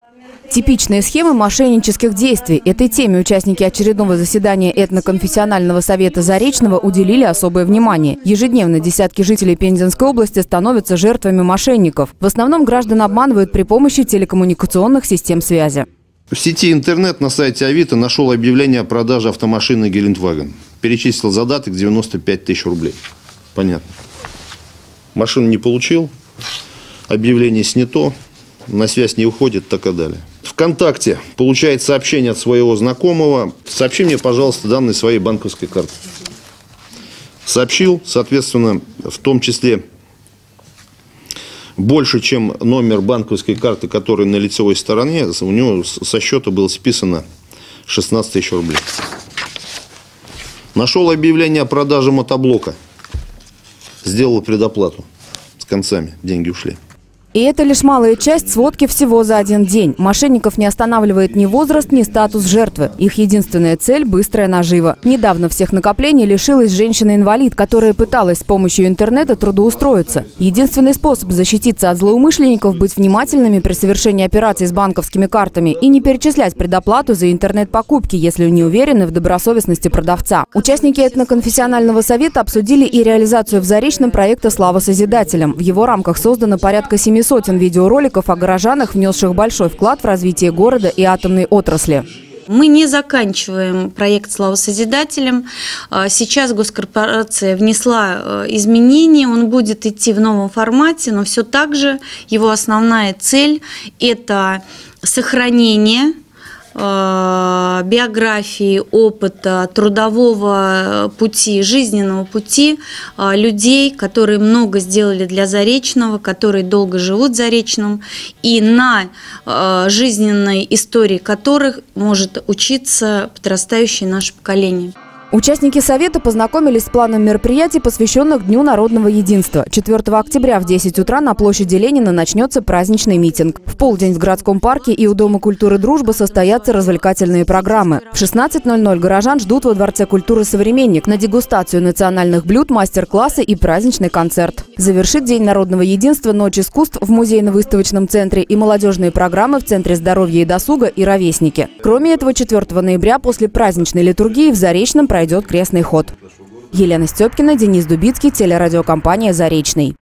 Типичные схемы мошеннических действий. Этой теме участники очередного заседания этноконфессионального совета Заречного уделили особое внимание. Ежедневно десятки жителей Пензенской области становятся жертвами мошенников. В основном граждан обманывают при помощи телекоммуникационных систем связи. В сети интернет на сайте Авито нашел объявление о продаже автомашины Гелендваген. Перечислил задаток 95 тысяч рублей. Понятно. Машину не получил, объявление снято, на связь не уходит, так и далее. ВКонтакте получает сообщение от своего знакомого. Сообщи мне, пожалуйста, данные своей банковской карты. Сообщил, соответственно, в том числе больше, чем номер банковской карты, который на лицевой стороне, у него со счета было списано 16 тысяч рублей. Нашел объявление о продаже мотоблока. Сделал предоплату. С концами деньги ушли. И это лишь малая часть сводки всего за один день. Мошенников не останавливает ни возраст, ни статус жертвы. Их единственная цель – быстрая нажива. Недавно всех накоплений лишилась женщина-инвалид, которая пыталась с помощью интернета трудоустроиться. Единственный способ защититься от злоумышленников – быть внимательными при совершении операций с банковскими картами и не перечислять предоплату за интернет-покупки, если не уверены в добросовестности продавца. Участники этноконфессионального совета обсудили и реализацию в Заречном проекта «Слава Созидателям». В его рамках создано порядка 700 видеороликов о горожанах, внесших большой вклад в развитие города и атомной отрасли. Мы не заканчиваем проект «Слава Созидателям». Сейчас госкорпорация внесла изменения, он будет идти в новом формате, но все так же его основная цель – это сохранение биографии, опыта, трудового пути, жизненного пути людей, которые много сделали для Заречного, которые долго живут в Заречном, и на жизненной истории которых может учиться подрастающее наше поколение. Участники совета познакомились с планом мероприятий, посвященных Дню народного единства. 4 октября в 10 утра на площади Ленина начнется праздничный митинг. В полдень в городском парке и у Дома культуры «Дружба» состоятся развлекательные программы. В 16:00 горожан ждут во Дворце культуры «Современник» на дегустацию национальных блюд, мастер-классы и праздничный концерт. Завершит День народного единства «Ночь искусств» в музейно-выставочном центре и молодежные программы в Центре здоровья и досуга и «Ровесники». Кроме этого, 4 ноября после праздничной литургии в Заречном пройдет крестный ход. Елена Степкина, Денис Дубицкий, телерадиокомпания «Заречный».